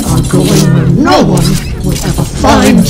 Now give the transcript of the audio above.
are going where no one will ever find